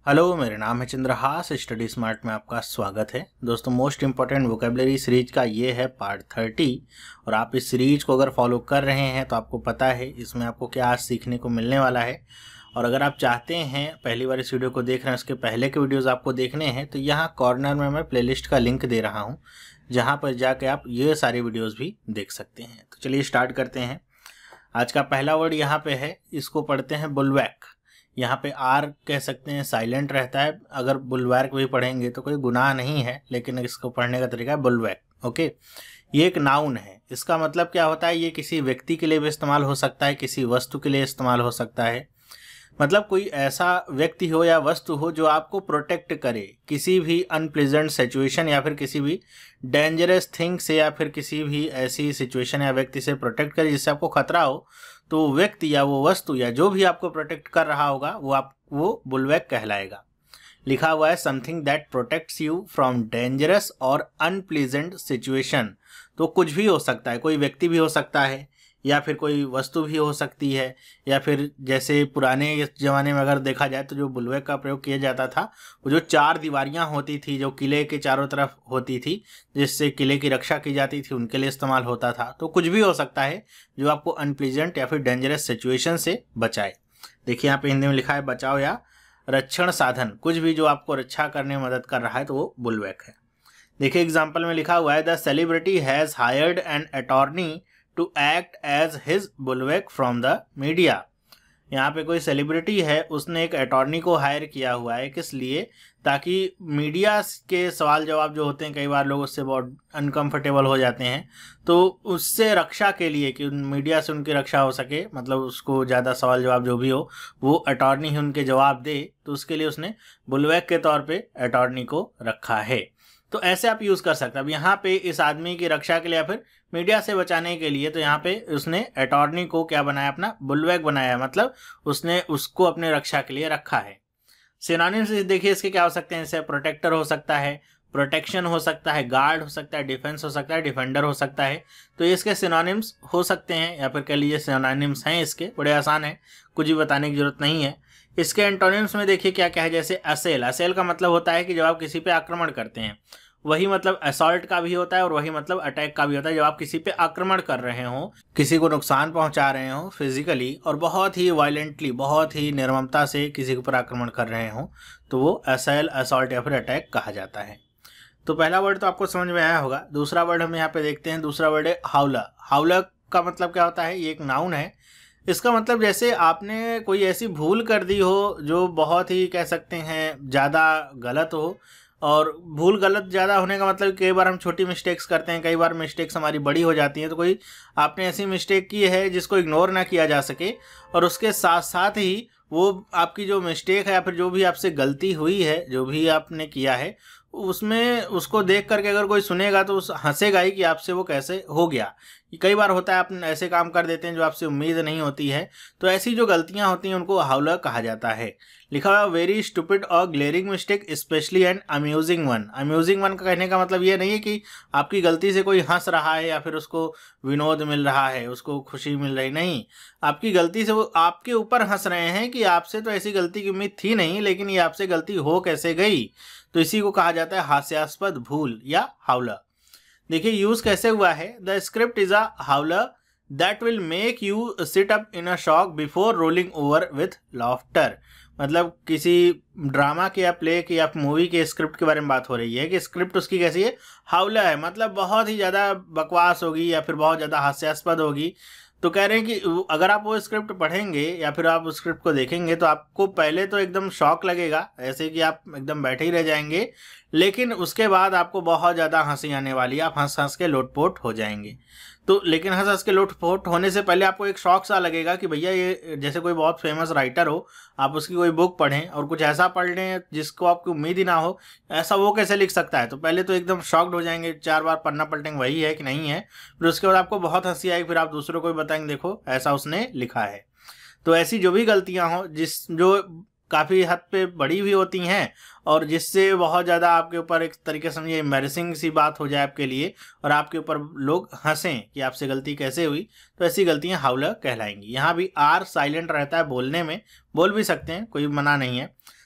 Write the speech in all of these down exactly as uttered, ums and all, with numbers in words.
Hello, मेरा नाम है चंद्रहास। स्टडी स्मार्ट में आपका स्वागत है। दोस्तों, मोस्ट इंपॉर्टेंट वोकेबलरी सीरीज का ये है पार्ट थर्टी और आप इस सीरीज को अगर फॉलो कर रहे हैं तो आपको पता है इसमें आपको क्या आज सीखने को मिलने वाला है। और अगर आप चाहते हैं पहली बार इस वीडियो को देख रहे हैं, उसके पहले के वीडियोज़ आपको देखने हैं तो यहाँ कॉर्नर में मैं प्लेलिस्ट का लिंक दे रहा हूँ, जहाँ पर जाके आप ये सारे वीडियोज़ भी देख सकते हैं। तो चलिए स्टार्ट करते हैं। आज का पहला वर्ड यहाँ पे है, इसको पढ़ते हैं बुलवैक। यहाँ पे आर कह सकते हैं, साइलेंट रहता है। अगर बुलवैक भी पढ़ेंगे तो कोई गुनाह नहीं है, लेकिन इसको पढ़ने का तरीका है बुलवैक। ओके, ये एक नाउन है। इसका मतलब क्या होता है, ये किसी व्यक्ति के लिए भी इस्तेमाल हो सकता है, किसी वस्तु के लिए इस्तेमाल हो सकता है। मतलब कोई ऐसा व्यक्ति हो या वस्तु हो जो आपको प्रोटेक्ट करे किसी भी अनप्लीजेंट सिचुएशन या फिर किसी भी डेंजरस थिंग से, या फिर किसी भी ऐसी सिचुएशन या व्यक्ति से प्रोटेक्ट करे जिससे आपको खतरा हो। तो वो व्यक्ति या वो वस्तु या जो भी आपको प्रोटेक्ट कर रहा होगा वो आप वो बुलवैक कहलाएगा। लिखा हुआ है something that protects you from dangerous और अनप्लीजेंट सिचुएशन। तो कुछ भी हो सकता है, कोई व्यक्ति भी हो सकता है या फिर कोई वस्तु भी हो सकती है, या फिर जैसे पुराने ज़माने में अगर देखा जाए तो जो बुलवैक का प्रयोग किया जाता था, वो जो चार दीवारियां होती थी जो किले के चारों तरफ होती थी, जिससे किले की रक्षा की जाती थी, उनके लिए इस्तेमाल होता था। तो कुछ भी हो सकता है जो आपको अनप्लीजेंट या फिर डेंजरस सिचुएशन से बचाए। देखिए यहाँ पे हिंदी में लिखा है बचाव या रक्षण साधन। कुछ भी जो आपको रक्षा करने में मदद कर रहा है तो वो बुलवैक है। देखिए एग्जाम्पल में लिखा हुआ है the celebrity has hired an attorney to act as his bulwark from the media. यहाँ पे कोई सेलिब्रिटी है, उसने एक अटॉर्नी को हायर किया हुआ है। किस लिए? ताकि मीडिया के सवाल जवाब जो होते हैं, कई बार लोग उससे बहुत अनकंफर्टेबल हो जाते हैं, तो उससे रक्षा के लिए कि मीडिया से उनकी रक्षा हो सके, मतलब उसको ज़्यादा सवाल जवाब जो भी हो वो अटॉर्नी ही उनके जवाब दे, तो उसके लिए उसने बुलवैक के तौर पे अटॉर्नी को रखा है। तो ऐसे आप यूज़ कर सकते हैं। अब यहाँ पे इस आदमी की रक्षा के लिए या फिर मीडिया से बचाने के लिए, तो यहाँ पे उसने अटॉर्नी को क्या बनाया, अपना बुलवैक बनाया। मतलब उसने उसको अपने रक्षा के लिए रखा है। सिनोनिम्स देखिए इसके क्या हो सकते हैं। जैसे प्रोटेक्टर हो सकता है, प्रोटेक्शन हो सकता है, गार्ड हो सकता है, डिफेंस हो सकता है, डिफेंडर हो सकता है। तो इसके सिनोनिम्स हो सकते हैं, या फिर कह लीजिए सिनोनिम्स हैं इसके, बड़े आसान है, कुछ भी बताने की जरूरत नहीं है। इसके एंटोनिम्स में देखिए क्या क्या है। जैसे असेल, असेल का मतलब होता है कि जब आप किसी पे आक्रमण करते हैं। वही मतलब असॉल्ट का भी होता है और वही मतलब अटैक का भी होता है। जब आप किसी पे आक्रमण कर रहे हो, किसी को नुकसान पहुंचा रहे हो फिजिकली, और बहुत ही वायलेंटली, बहुत ही निर्ममता से किसी के ऊपर आक्रमण कर रहे हो, तो वो असेल, असॉल्ट या फिर अटैक कहा जाता है। तो पहला वर्ड तो आपको समझ में आया होगा। दूसरा वर्ड हम यहाँ पे देखते हैं। दूसरा वर्ड है हाउला। हाउला का मतलब क्या होता है? ये एक नाउन है। इसका मतलब जैसे आपने कोई ऐसी भूल कर दी हो जो बहुत ही कह सकते हैं ज़्यादा गलत हो। और भूल गलत ज़्यादा होने का मतलब कई बार हम छोटी मिस्टेक्स करते हैं, कई बार मिस्टेक्स हमारी बड़ी हो जाती हैं। तो कोई आपने ऐसी मिस्टेक की है जिसको इग्नोर ना किया जा सके, और उसके साथ साथ ही वो आपकी जो मिस्टेक है या फिर जो भी आपसे गलती हुई है, जो भी आपने किया है, उसमें उसको देख करके अगर कोई सुनेगा तो उस हंसेगा ही कि आपसे वो कैसे हो गया। कई बार होता है आप ऐसे काम कर देते हैं जो आपसे उम्मीद नहीं होती है। तो ऐसी जो गलतियां होती हैं उनको हाउला कहा जाता है। लिखा हुआ वेरी स्टूपिड और glaring mistake specially and amusing one. Amusing one का कहने का मतलब ये नहीं है कि आपकी गलती से कोई हंस रहा है या फिर उसको विनोद मिल रहा है, उसको खुशी मिल रही, नहीं। आपकी गलती से वो आपके ऊपर हंस रहे हैं कि आपसे तो ऐसी गलती की उम्मीद थी नहीं, लेकिन ये आपसे गलती हो कैसे गई। तो इसी को कहा जाता है हास्यास्पद भूल या हाउला। देखिए यूज कैसे हुआ है। The script is a howler that will make you sit up in a shock before rolling over with laughter. मतलब किसी ड्रामा के या प्ले के या मूवी के स्क्रिप्ट के बारे में बात हो रही है कि स्क्रिप्ट उसकी कैसी है, हाउला है। मतलब बहुत ही ज़्यादा बकवास होगी या फिर बहुत ज़्यादा हास्यास्पद होगी। तो कह रहे हैं कि अगर आप वो स्क्रिप्ट पढ़ेंगे या फिर आप उस स्क्रिप्ट को देखेंगे तो आपको पहले तो एकदम शॉक लगेगा, ऐसे कि आप एकदम बैठे ही रह जाएंगे, लेकिन उसके बाद आपको बहुत ज़्यादा हंसी आने वाली है, आप हंस हंस के लोटपोट हो जाएंगे। तो लेकिन हंस हंस के लोटपोट होने से पहले आपको एक शौक सा लगेगा कि भैया ये, जैसे कोई बहुत फेमस राइटर हो, आप उसकी कोई बुक पढ़ें और कुछ ऐसा पढ़ लें जिसको आपकी उम्मीद ही ना हो, ऐसा वो कैसे लिख सकता है। तो पहले तो एकदम शॉक्ड हो जाएंगे, चार बार पढ़ना पलटेंगे वही है कि नहीं है, फिर उसके बाद आपको बहुत हंसी आई, फिर आप दूसरों को भी बताएंगे देखो ऐसा उसने लिखा है। तो ऐसी जो भी गलतियां हो, जिस जो काफ़ी हद पे बड़ी भी होती हैं और जिससे बहुत ज़्यादा आपके ऊपर एक तरीके से समझिए एम्बैरेसिंग सी बात हो जाए आपके लिए और आपके ऊपर लोग हंसें कि आपसे गलती कैसे हुई, तो ऐसी गलतियां हाउला कहलाएंगी। यहाँ भी आर साइलेंट रहता है बोलने में, बोल भी सकते हैं, कोई मना नहीं है।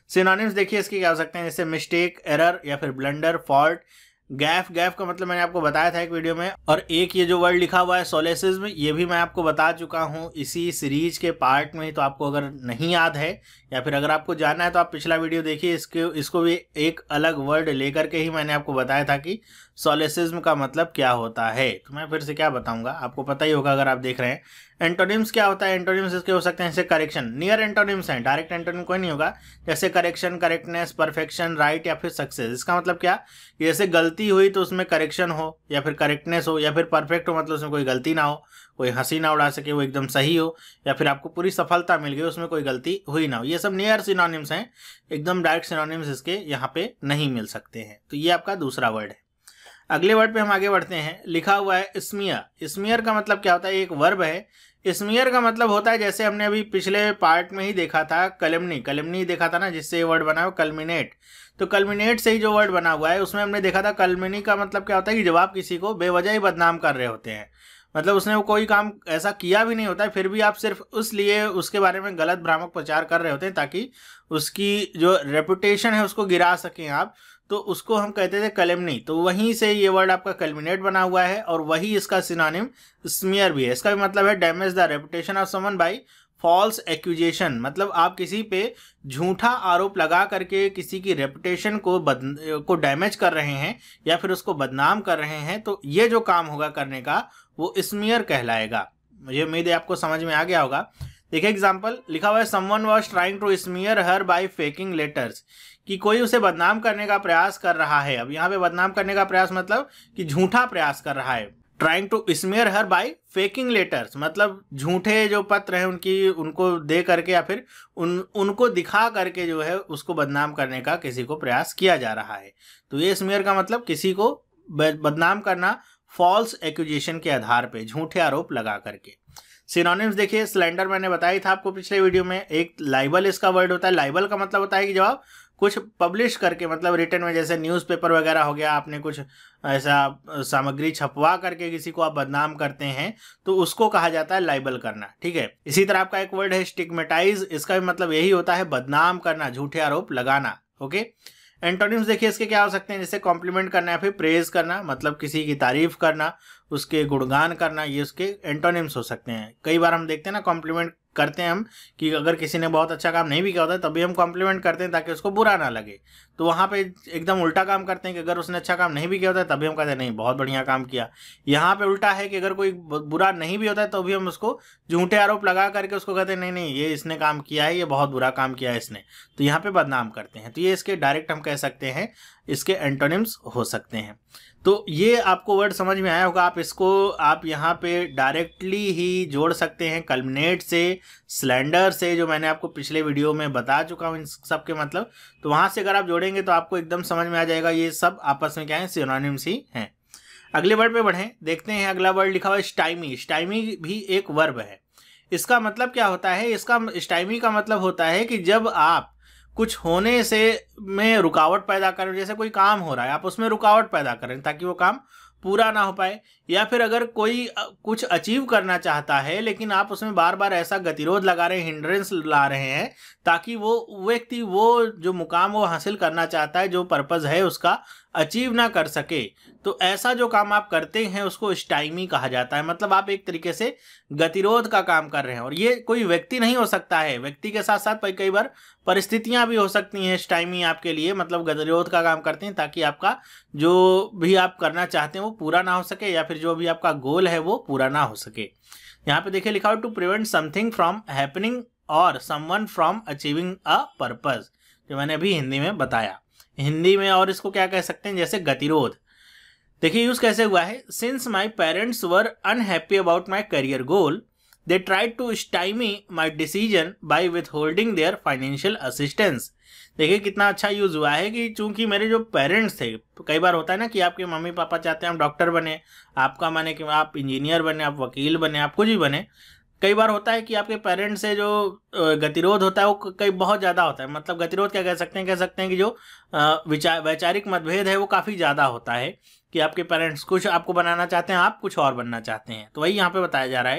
सिनोनिम्स देखिए इसके क्या हो सकते हैं, जैसे मिस्टेक, एरर या फिर ब्लंडर, फॉल्ट, गैफ। गैफ का मतलब मैंने आपको बताया था एक वीडियो में। और एक ये जो वर्ड लिखा हुआ है सोलेसिज्म, ये भी मैं आपको बता चुका हूँ इसी सीरीज के पार्ट में। तो आपको अगर नहीं याद है या फिर अगर आपको जानना है तो आप पिछला वीडियो देखिए, इसके इसको भी एक अलग वर्ड लेकर के ही मैंने आपको बताया था कि सोलेसिज्म का मतलब क्या होता है। तो मैं फिर से क्या बताऊंगा, आपको पता ही होगा अगर आप देख रहे हैं। एंटोनिम्स क्या होता है, एंटोनिम्स इसके हो सकते हैं जैसे करेक्शन, नियर एंटोनिम्स हैं, डायरेक्ट एंटोनिम कोई नहीं होगा, जैसे करेक्शन, करेक्टनेस, परफेक्शन, राइट या फिर सक्सेस। इसका मतलब क्या, जैसे गलती हुई तो उसमें करेक्शन हो या फिर करेक्टनेस हो, या फिर परफेक्ट हो मतलब उसमें कोई गलती ना हो, कोई हंसी ना उड़ा सके, वो एकदम सही हो, या फिर आपको पूरी सफलता मिल गई उसमें कोई गलती हुई ना हो। ये सब नियर सिनोनिम्स हैं, एकदम डायरेक्ट सिनोनिम्स इसके यहाँ पे नहीं मिल सकते हैं। तो ये आपका दूसरा वर्ड है। अगले वर्ड पे हम आगे बढ़ते हैं। लिखा हुआ है स्मीयर। स्मीयर का मतलब क्या होता है, एक वर्ब है। स्मीयर का मतलब होता है, जैसे हमने अभी पिछले पार्ट में ही देखा था, कलमनी। कलमनी देखा था ना, जिससे ये वर्ड बना हुआ कल्मिनेट। तो कल्मिनेट से ही जो वर्ड बना हुआ है उसमें हमने देखा था कलमनी का मतलब क्या होता है कि जब आप किसी को बेवजह ही बदनाम कर रहे होते हैं, मतलब उसने वो कोई काम ऐसा किया भी नहीं होता है, फिर भी आप सिर्फ उस लिए उसके बारे में गलत भ्रामक प्रचार कर रहे होते हैं ताकि उसकी जो रेपुटेशन है उसको गिरा सकें आप। तो उसको हम कहते थे कलेमनी। तो वहीं से ये वर्ड आपका कल्मिनेट बना हुआ है, और वही इसका सिनोनिम स्मीयर भी है। इसका भी मतलब है damage the reputation of someone by false accusation, मतलब आप किसी पे झूठा आरोप लगा करके किसी की रेपुटेशन को बद को डैमेज कर रहे हैं या फिर उसको बदनाम कर रहे हैं। तो ये जो काम होगा करने का वो स्मीयर कहलाएगा। मुझे उम्मीद है आपको समझ में आ गया होगा। देखिए एग्जाम्पल लिखा हुआ है, someone was trying to smear her by faking letters, कि कोई उसे बदनाम करने का प्रयास कर रहा है। अब यहाँ पे बदनाम करने का प्रयास मतलब कि झूठा प्रयास कर रहा है। Trying to smear her by faking letters मतलब झूठे जो पत्र हैं उनकी उनको दे करके या फिर उन उनको दिखा करके जो है उसको बदनाम करने का किसी को प्रयास किया जा रहा है। तो ये स्मीयर का मतलब किसी को बदनाम करना फॉल्स एक्यूजेशन के आधार पे, झूठे आरोप लगा करके। सिनोनिम्स देखिए, स्लैंडर मैंने बताया था आपको पिछले वीडियो में। एक लाइबल इसका वर्ड होता है। लाइबल का मतलब होता है कि जब आप कुछ पब्लिश करके, मतलब रिटर्न में, जैसे न्यूज़पेपर वगैरह हो गया, आपने कुछ ऐसा सामग्री छपवा करके किसी को आप बदनाम करते हैं तो उसको कहा जाता है लाइबल करना। ठीक है। इसी तरह आपका एक वर्ड है स्टिग्मेटाइज। इसका भी मतलब यही होता है बदनाम करना, झूठे आरोप लगाना। ओके। एंटोनिम्स देखिए इसके क्या हो सकते हैं, जैसे कॉम्प्लीमेंट करना या फिर प्रेज करना, मतलब किसी की तारीफ करना, उसके गुणगान करना, ये उसके एंटोनिम्स हो सकते हैं। कई बार हम देखते हैं ना, कॉम्प्लीमेंट करते हैं हम कि अगर किसी ने बहुत अच्छा काम नहीं भी किया होता है तभी हम कॉम्प्लीमेंट करते हैं ताकि उसको बुरा ना लगे। तो वहाँ पे एकदम उल्टा काम करते हैं कि अगर उसने अच्छा काम नहीं भी किया होता है तभी हम कहते हैं नहीं बहुत बढ़िया काम किया। यहाँ पे उल्टा है कि अगर कोई बुरा नहीं भी होता है तो भी हम उसको झूठे आरोप लगा करके उसको कहते हैं नहीं नहीं ये इसने काम किया है, ये बहुत बुरा काम किया है इसने, तो यहाँ पे बदनाम करते हैं। तो ये इसके डायरेक्ट हम कह सकते हैं इसके एंटोनिम्स हो सकते हैं। तो ये आपको वर्ड समझ में आया होगा। आप इसको आप यहाँ पे डायरेक्टली ही जोड़ सकते हैं कल्मिनेट से, स्लैंडर से, जो मैंने आपको पिछले वीडियो में बता चुका हूँ इन सब के मतलब। तो वहाँ से अगर आप जोड़ेंगे तो आपको एकदम समझ में आ जाएगा ये सब आपस में क्या है, सिनोनिम्स ही हैं। अगले वर्ड पे बढ़ें, देखते हैं। अगला वर्ड लिखा हुआ है स्टाइमी। स्टाइमी भी एक वर्ब है। इसका मतलब क्या होता है, इसका स्टाइमी का मतलब होता है कि जब आप कुछ होने से में रुकावट पैदा करें, जैसे कोई काम हो रहा है आप उसमें रुकावट पैदा करें ताकि वो काम पूरा ना हो पाए, या फिर अगर कोई कुछ अचीव करना चाहता है लेकिन आप उसमें बार बार ऐसा गतिरोध लगा रहे हैं, हिंड्रेंस ला रहे हैं ताकि वो व्यक्ति वो जो मुकाम वो हासिल करना चाहता है, जो पर्पस है उसका, अचीव ना कर सके, तो ऐसा जो काम आप करते हैं उसको स्टाइमी कहा जाता है। मतलब आप एक तरीके से गतिरोध का काम कर रहे हैं। और ये कोई व्यक्ति नहीं हो सकता है, व्यक्ति के साथ साथ कई बार परिस्थितियां भी हो सकती हैं स्टाइमी आपके लिए, मतलब गतिरोध का काम करते हैं ताकि आपका जो भी आप करना चाहते हैं वो पूरा ना हो सके, या फिर जो भी आपका गोल है वो पूरा ना हो सके। यहाँ पे देखिए लिखा हो to prevent something from happening और someone from achieving a purpose, जो मैंने अभी हिंदी में बताया। हिंदी में और इसको क्या कह सकते हैं, जैसे गतिरोध। देखिए यूज कैसे हुआ है, since my parents were unhappy about my career goal they tried to stymie my decision by withholding their financial assistance. देखिए कितना अच्छा यूज हुआ है कि चूंकि मेरे जो पेरेंट्स थे, कई बार होता है ना कि आपके मम्मी पापा चाहते हैं हम डॉक्टर बने, आपका माने कि आप इंजीनियर बने, आप वकील बने, आप कुछ भी बने। कई बार होता है कि आपके पेरेंट्स से जो गतिरोध होता है वो कई बहुत ज़्यादा होता है। मतलब गतिरोध क्या कह सकते हैं, कह सकते हैं कि जो विचार वैचारिक मतभेद है वो काफ़ी ज़्यादा होता है कि आपके पेरेंट्स कुछ आपको बनाना चाहते हैं, आप कुछ और बनना चाहते हैं। तो वही यहाँ पे बताया जा रहा है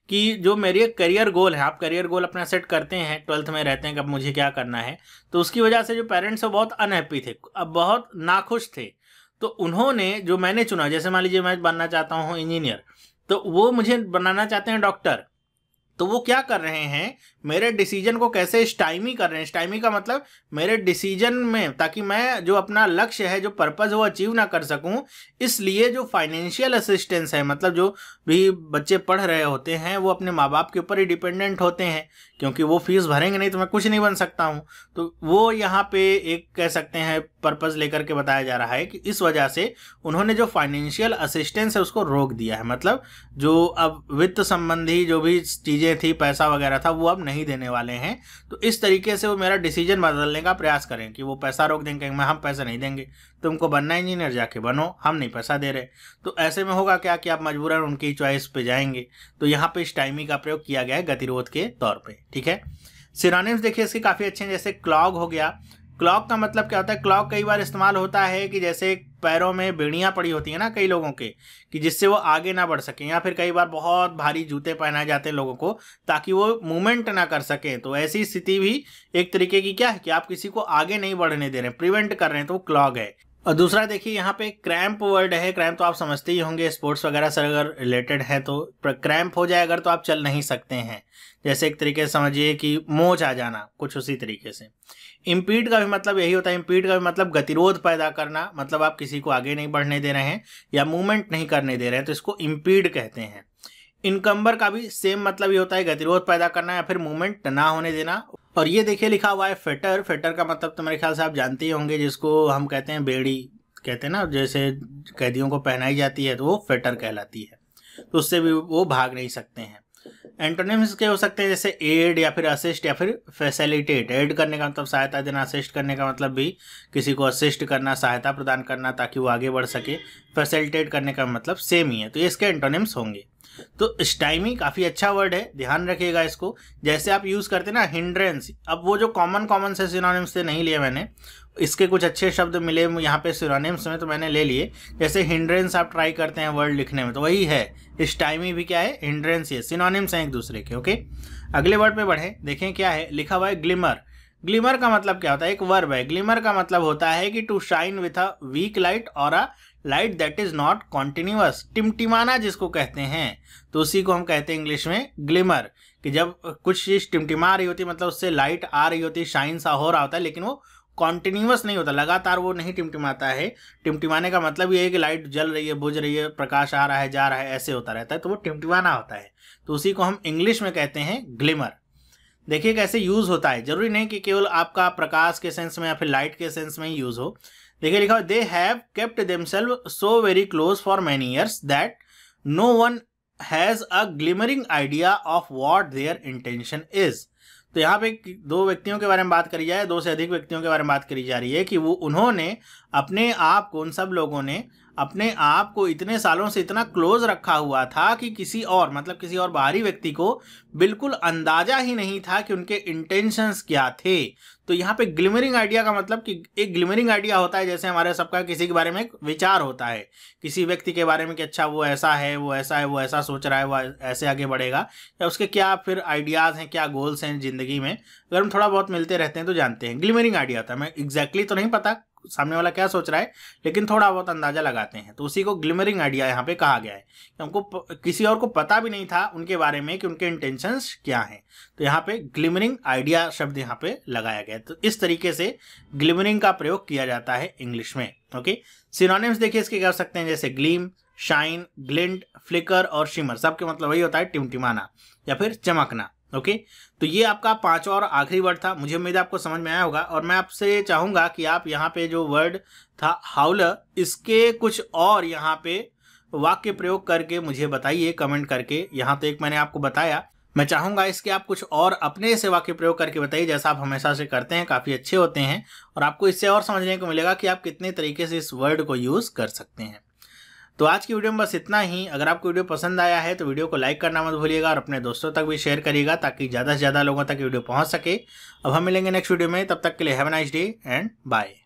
कि जो मेरे करियर गोल है, आप करियर गोल अपना सेट करते हैं, ट्वेल्थ में रहते हैं कि अब मुझे क्या करना है, तो उसकी वजह से जो पेरेंट्स है बहुत अनहैप्पी थे, अब बहुत नाखुश थे। तो उन्होंने जो मैंने चुना, जैसे मान लीजिए मैं बनना चाहता हूँ इंजीनियर, तो वो मुझे बनाना चाहते हैं डॉक्टर, तो वो क्या कर रहे हैं, मेरे डिसीजन को कैसे स्टाइमी कर रहे हैं। स्टाइमी का मतलब मेरे डिसीजन में, ताकि मैं जो अपना लक्ष्य है, जो पर्पस है, वो अचीव ना कर सकूं, इसलिए जो फाइनेंशियल असिस्टेंस है, मतलब जो भी बच्चे पढ़ रहे होते हैं वो अपने माँ बाप के ऊपर ही डिपेंडेंट होते हैं, क्योंकि वो फीस भरेंगे नहीं तो मैं कुछ नहीं बन सकता हूँ। तो वो यहाँ पे एक कह सकते हैं पर्पस लेकर के बताया जा रहा है कि इस वजह से उन्होंने जो फाइनेंशियल असिस्टेंस है उसको रोक दिया है। मतलब जो अब वित्त संबंधी जो भी चीज़ें थी, पैसा वगैरह था, वो अब नहीं देने वाले हैं। तो इस तरीके से वो मेरा डिसीजन बदलने का प्रयास करें कि वो पैसा रोक देंगे, मैं हम पैसा नहीं देंगे, तुमको बनना इंजीनियर जाके बनो, हम नहीं पैसा दे रहे। तो ऐसे में होगा क्या कि आप मजबूरन उनकी चॉइस पे जाएंगे। तो यहाँ पे स्टाइमी का प्रयोग किया गया है गतिरोध के तौर पे, ठीक है। सिनोनिम्स देखिए इसके काफ़ी अच्छे हैं, जैसे क्लॉग हो गया। क्लॉग का मतलब क्या होता है, क्लॉग कई बार इस्तेमाल होता है कि जैसे पैरों में बेड़ियां पड़ी होती हैं ना कई लोगों के, कि जिससे वो आगे ना बढ़ सकें, या फिर कई बार बहुत भारी जूते पहनाए जाते हैं लोगों को ताकि वो मूवमेंट ना कर सकें। तो ऐसी स्थिति भी एक तरीके की क्या है कि आप किसी को आगे नहीं बढ़ने दे रहे हैं, प्रिवेंट कर रहे हैं, तो वो क्लॉग है। और दूसरा देखिए यहाँ पे क्रैम्प वर्ड है। क्रैम्प तो आप समझते ही होंगे, स्पोर्ट्स वगैरह से अगर रिलेटेड है तो क्रैम्प हो जाए अगर तो आप चल नहीं सकते हैं, जैसे एक तरीके से समझिए कि मोच आ जाना, कुछ उसी तरीके से। इम्पीड का भी मतलब यही होता है। इम्पीड का भी मतलब गतिरोध पैदा करना, मतलब आप किसी को आगे नहीं बढ़ने दे रहे हैं या मूवमेंट नहीं करने दे रहे हैं, तो इसको इम्पीड कहते हैं। इनकम्बर का भी सेम मतलब ही होता है, गतिरोध पैदा करना या फिर मूवमेंट ना होने देना। और ये देखिए लिखा हुआ है फेटर। फेटर का मतलब तो मेरे ख्याल से आप जानते ही होंगे, जिसको हम कहते हैं बेड़ी कहते हैं ना, जैसे कैदियों को पहनाई जाती है तो वो फेटर कहलाती है, तो उससे भी वो भाग नहीं सकते हैं। एंटोनिम्स के हो सकते हैं जैसे एड या फिर असिस्ट या फिर फैसिलिटेट। एड करने का मतलब सहायता देना, असिस्ट करने का मतलब भी किसी को असिस्ट करना, सहायता प्रदान करना ताकि वो आगे बढ़ सके। फैसिलिटेट करने का मतलब सेम ही है, तो ये इसके एंटोनिम्स होंगे। तो स्टाइमी काफ़ी अच्छा वर्ड है, ध्यान रखिएगा इसको। जैसे आप यूज़ करते हैं ना हिंड्रेंस, अब वो जो कॉमन कॉमन से सिनोनिम्स से नहीं लिए मैंने, इसके कुछ अच्छे शब्द मिले यहाँ पे सिनोनिम्स में तो मैंने ले लिए। जैसे हिंड्रेंस आप ट्राई करते हैं वर्ड लिखने में तो वही है, स्टाइमी भी क्या है, हिंड्रेंस ही है, सिनोनिम्स हैं एक दूसरे के। ओके, अगले वर्ड पे बढ़े, देखें क्या है लिखा हुआ है, ग्लिमर। ग्लिमर का मतलब क्या होता है, एक वर्ब है। ग्लिमर का मतलब होता है कि to shine with a weak light और a light that is not continuous. टिमटिमाना जिसको कहते हैं, तो उसी को हम कहते हैं इंग्लिश में ग्लिमर, कि जब कुछ चीज़ टिमटिमा रही होती है मतलब उससे लाइट आ रही होती है, शाइन सा हो रहा होता है, लेकिन वो कॉन्टिन्यूअस नहीं होता, लगातार वो नहीं टिमटिमाता है। टिमटिमाने का मतलब ये है कि लाइट जल रही है, बुझ रही है, प्रकाश आ रहा है, जा रहा है, ऐसे होता रहता है, तो वो टिमटिमाना होता है। तो उसी को हम इंग्लिश में कहते हैं ग्लिमर। देखिए कैसे यूज़ होता है, जरूरी नहीं कि केवल आपका प्रकाश के सेंस में या फिर लाइट के सेंस में ही यूज़ हो। देखिए लिखा they have kept themselves so very close for many years that no one has a glimmering idea of what their intention is. तो यहाँ पे दो व्यक्तियों के बारे में बात करी जाए, दो से अधिक व्यक्तियों के बारे में बात करी जा रही है कि वो उन्होंने अपने आप को, उन सब लोगों ने अपने आप को इतने सालों से इतना क्लोज रखा हुआ था कि किसी और मतलब किसी और बाहरी व्यक्ति को बिल्कुल अंदाजा ही नहीं था कि उनके इंटेंशंस क्या थे। तो यहाँ पे ग्लिमरिंग आइडिया का मतलब कि एक ग्लिमरिंग आइडिया होता है जैसे हमारे सबका किसी के बारे में एक विचार होता है, किसी व्यक्ति के बारे में कि अच्छा वो ऐसा है, वो ऐसा है, वो ऐसा सोच रहा है, वो ऐसे आगे बढ़ेगा, या उसके क्या फिर आइडियाज़ हैं, क्या गोल्स हैं ज़िंदगी में। अगर हम थोड़ा बहुत मिलते रहते हैं तो जानते हैं ग्लिमरिंग आइडिया होता है। मैं एग्जैक्टली तो नहीं पता सामने वाला क्या सोच रहा है, लेकिन थोड़ा बहुत अंदाजा लगाते हैं, तो उसी को ग्लिमरिंग आइडिया यहाँ पे कहा गया है। हमको किसी और को पता भी नहीं था उनके बारे में कि उनके इंटेंशंस क्या हैं, तो यहाँ पे ग्लिमरिंग आइडिया शब्द यहाँ पे लगाया गया है। तो इस तरीके से ग्लिमरिंग का प्रयोग किया जाता है इंग्लिश में। ओके, सिनोनिम्स देखिए इसके कर सकते हैं जैसे ग्लीम, शाइन, ग्लिंट, फ्लिकर और शिमर। सबके मतलब वही होता है टिमटिमाना या फिर चमकना। Okay okay? तो ये आपका पांचवा और आखिरी वर्ड था। मुझे उम्मीद है आपको समझ में आया होगा, और मैं आपसे चाहूँगा कि आप यहाँ पे जो वर्ड था हाउलर, इसके कुछ और यहाँ पे वाक्य प्रयोग करके मुझे बताइए कमेंट करके। यहाँ तो एक मैंने आपको बताया, मैं चाहूँगा इसके आप कुछ और अपने से वाक्य प्रयोग करके बताइए, जैसा आप हमेशा से करते हैं, काफ़ी अच्छे होते हैं, और आपको इससे और समझने को मिलेगा कि आप कितने तरीके से इस वर्ड को यूज़ कर सकते हैं। तो आज की वीडियो में बस इतना ही। अगर आपको वीडियो पसंद आया है तो वीडियो को लाइक करना मत भूलिएगा और अपने दोस्तों तक भी शेयर करिएगा ताकि ज़्यादा से ज़्यादा लोगों तक वीडियो पहुंच सके। अब हम मिलेंगे नेक्स्ट वीडियो में, तब तक के लिए have a nice day and bye.